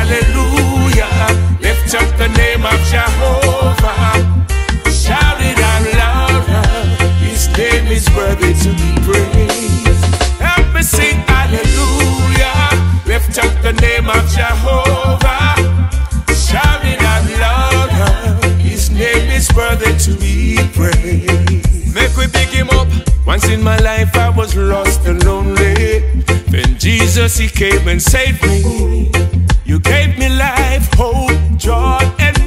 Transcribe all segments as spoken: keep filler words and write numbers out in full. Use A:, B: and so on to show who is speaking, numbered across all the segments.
A: hallelujah. Lift up the name of Jehovah. Shout it out louder. His name is worthy to be praised. Help me sing hallelujah. Lift up the name of Jehovah. Shout it out louder. His name is worthy to be praised. Make we pick him up. Once in my life I was lost and lonely. Then Jesus, he came and saved me. You gave me life, hope, joy and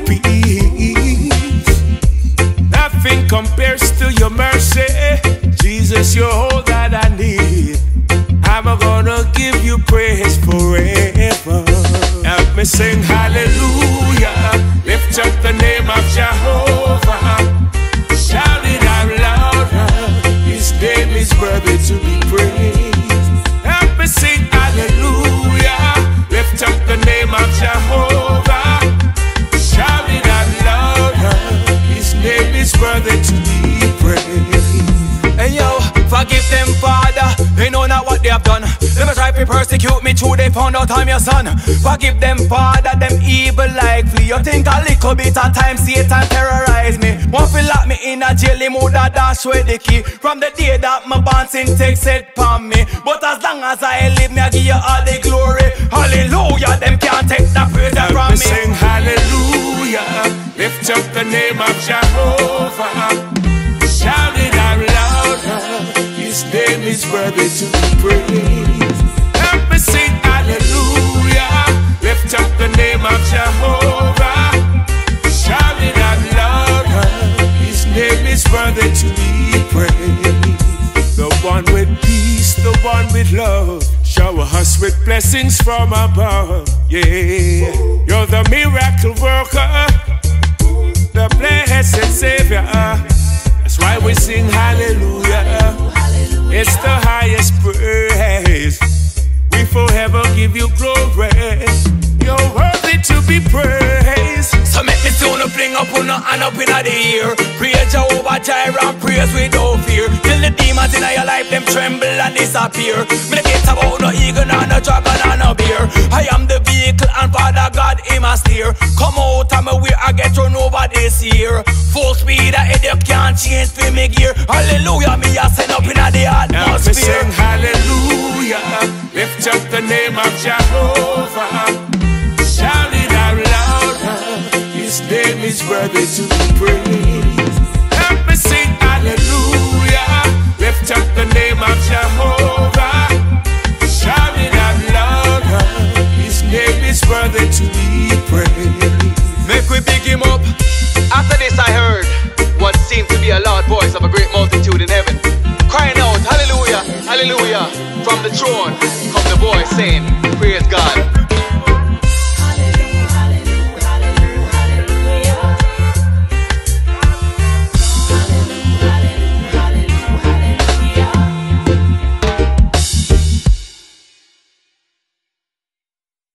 A: peace. Nothing compares to your mercy. Jesus, you're all that I need. I'm gonna give you praise forever. Help me sing hallelujah. Lift up the name of Jehovah. Shout it out louder. His name is worthy to be praised. Help me sing hallelujah. Lift up the name of Jehovah. Shout it out louder. His name is worthy to be praised.
B: Hey yo, forgive them, Father. They know not what they have done. They must try to persecute me till they found out I'm your son. Forgive them, Father, them evil like flea. You think a little bit of time Satan terrorize me. Want to lock me in a jail, him woulda dash with the key. From the day that my bond sin take set upon me. But as long as I live, me I give you all the glory. Hallelujah, them can't take the praise from me.
A: Sing hallelujah. Lift up the name of Jehovah. Shout it out louder. His name is worthy to be praised. Help me sing hallelujah. Lift up the name of Jehovah. Shout it out louder. His name is worthy to be praised. The one with peace, the one with love. Shower us with blessings from above. Yeah, you're the miracle worker, the blessed Savior. That's why we sing hallelujah. It's the highest praise. We forever give you glory. You're worthy to be praised.
B: So make me soon fling up on and up in the air. Praise Jehovah Jireh and praise without fear. Till the demons in your life them tremble and disappear. Me the gates about no eagle and no dragon and no bear. I am the vehicle and Father God him a steer. Come out and me where I get run over this year. Full speed ahead you can't change for me gear. Hallelujah, me a send up in the atmosphere.
A: Sing hallelujah. Lift up the name of Jehovah. Shout it out louder. His name is worthy to be praised.